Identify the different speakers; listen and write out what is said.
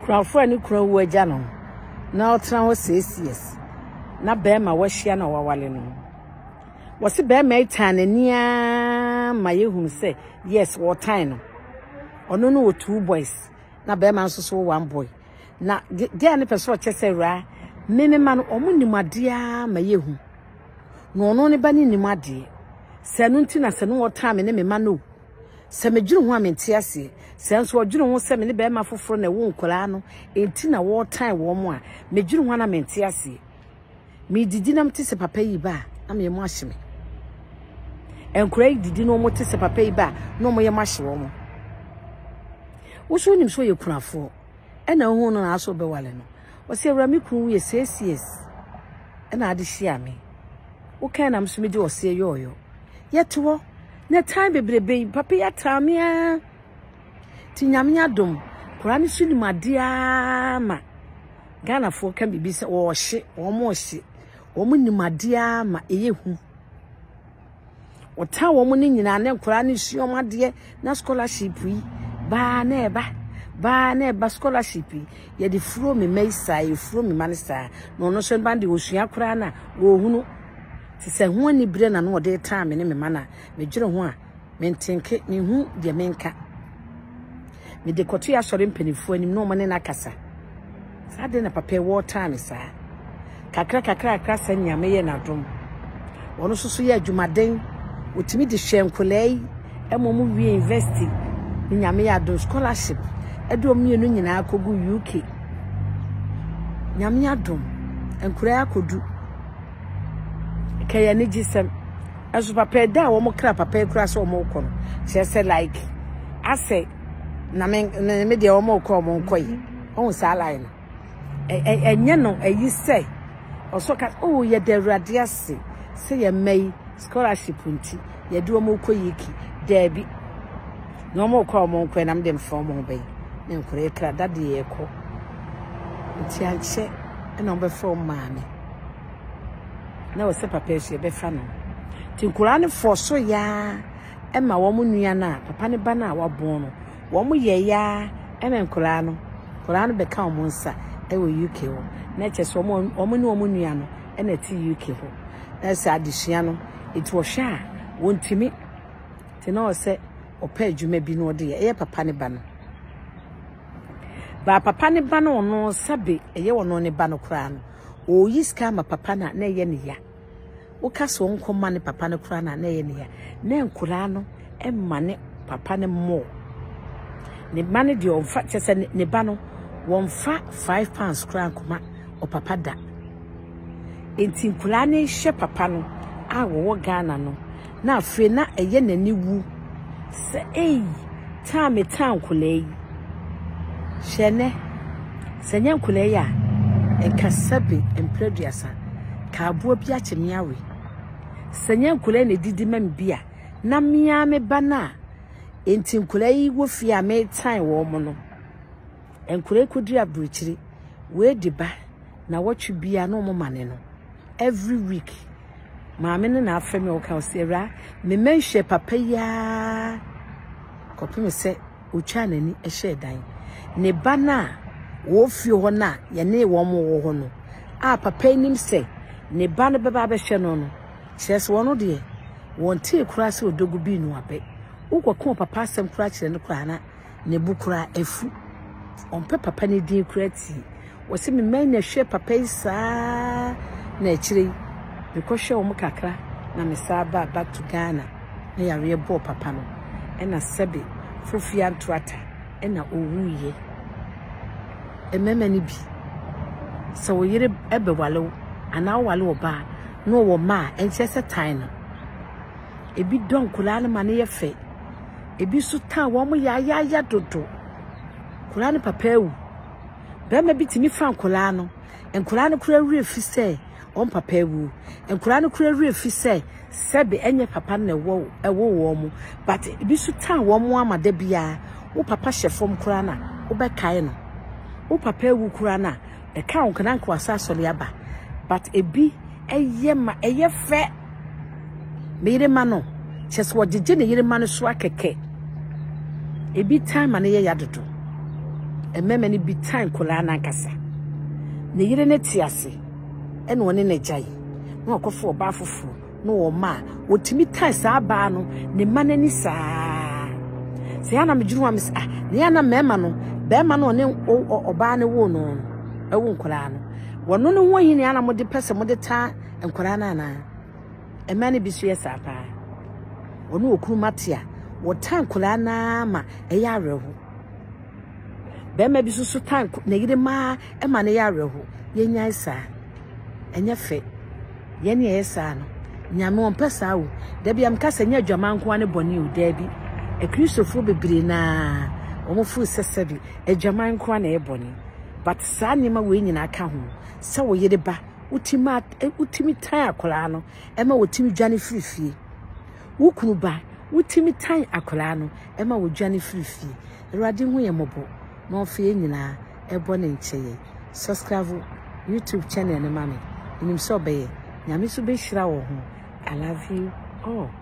Speaker 1: Crafo ni kura wo agya no na otena ho 6 years na be ma wahia na wawale no wose be ma itanania ma yehum say yes what time no ono no 2 boys na be ma nso so 1 boy na dia ne person chese ra menema no omunimade a ma yehum no ono ne ba ni nimade sanu ntina sanu what time ne me ma no se medwuru ho amenti ase senso odwuru ho se me ne be ma foforo na wo nkola no enti na wo time wo mo a medwuru ho na amenti ase me didi na mte se papa yi ba na me mo ahye me enkora yi didi no mo te se papa yi ba no mo ye mo ahye wo mo wo so nim so ye kunafo e na hu no na aso be wale no wo se awra me kun ye 6 years e na ade hia me wo kan na mso me di wo se yoyo yeto na time bebrebe papa ya tamia ti nyamnya dom kurani suni madia ma Ghana fo kan bibi se wo hye wo mo hye wo mu nimadia ma eyehu wo ta wo mu ni nyina na kurani suo made na scholarship yi ba na eba scholarship ye de furo me meisa ye furo me manisa no no so bande osua kura na wo hunu ti se ho ani bre na no de time ne me mana me dwere ho a me ntenke me hu de menka me de kotu ya sore mpanifo anim no mo ne na kasa sa de na papa wo time sa kakra sa nyame ye na dom wono soso ye adwumaden otimi de hwenkolai emomu wie university nyame ya do scholarship edo mienu nyina akogu UK nyame adom enkura akodu kaya ne gisem aso papa da wo mo kra papa kura so mo kono say like I say na me de wo mo ko mo nkoyi on sa line enye no ayi say oso ka oh ye de awrade ase say ye mai scholarship nti ye de wo mo koyi ki dabi no mo ko mo nkoyi na me dem fo mo be na nkure kra da de ye ko nti anche na be fo maame na wo se papa ehye be fa no ti nkura ne fo so ya e ma wo mu nua na papa ne ba na wabon no wo mu ye ya e me nkura no be ka wo nsa e wo UK ho na che so wo mu ne wo mu nua no e na ti UK ho na se adehia no eti wo hwa wo ntimi ti na wo se opa adwuma bi no de ye papa ne ba no ba papa ne ba no no sabe ye wo no ne ba no kura no o yiska ma papa na ye ne ya wo kaso nkoma ne papa ne kura na ye ne ya na nkura no e ma ne papa ne mo ne ma ne de o fa chese ne ba no won fa 5 pounds kura nkoma o papa da enti nkura ne hye papa no a wo Ghana no na afre na eye nani wu se time kulei shene senya kulei ya enkasabe empreduasa ka abuo bi achemiawe senya kulei ne didi mambia na mia me bana enti kulei wo fia me time wo mo no enkulei kodi abruchiri we diba na watchu bia no mo mane no every week maame ne na afemi o ka osera me menhwe papa ya kopim se otwa nani ehye dan ne bana wo fie ho na ye ne wo mo wo ho no a papa nim se ne bana beba be hwe no no chese wo no de won tie kura se odogu bi no abe ukoko papa asem kura kire ne kura na ne bukura afu on pe papa ne din kura ti wo se me men na hwe papa isa na kire because show mo kakra na me saba back to Ghana na ya re bo papa no e na sebe fofia ntoata e na owuye emema ni bi so wo yire ebe wale ana wale oba no wo ma enchese time no ebi don kula na mane ye fe ebi su ta wo mo ya dodo kula ne papa ewu be ma bi timi fa kula no enkula ne kura wi fi se on papa ewu enkura no kura wi fi se sebe enye papa na wo mu but ebi su ta wo mu amada bia wo papa hyefom kura na wo be kai no wo papa ewu kura na e ka on kana kwa asasole aba but ebi eye fe meire ma no chese wo jeje ne yire ma no so akeke ebi time na ye yadodo emema ni bi tan kola na nkasa ne yire ne tiase ene woni ne jai na okofo oba fufu no wo ma wotimi tan sa ba no ne manani saa se yana mejuru am sa ne yana mema no be ma no ne oba ne wo no ewu nkola no wono ne wo yin yana mo de pese mo de ta nkola na na emani bisu yesa pa wono okuru matia wo tan kola na ma eya areho be ma bisu su tan ne yire ma e ma ne ya areho yenya isa enya fe yene yesa no nyame on pesa wo da bia mkasa nya adwaman ko ane boni o da bi e kristofo bebre na omo fu sesebi adwaman ko na e boni but sa nyema we nyina ka ho se wo yede ba utimi tan akola no e ma wotimi dwane firifie wukunu ba utimi tan akola no e ma wo dwane firifie erade hu ye mobo na ofe nyina e boni ncheye subscribe YouTube channel ne mame enim so be nyame so be hira wo ho I love you all.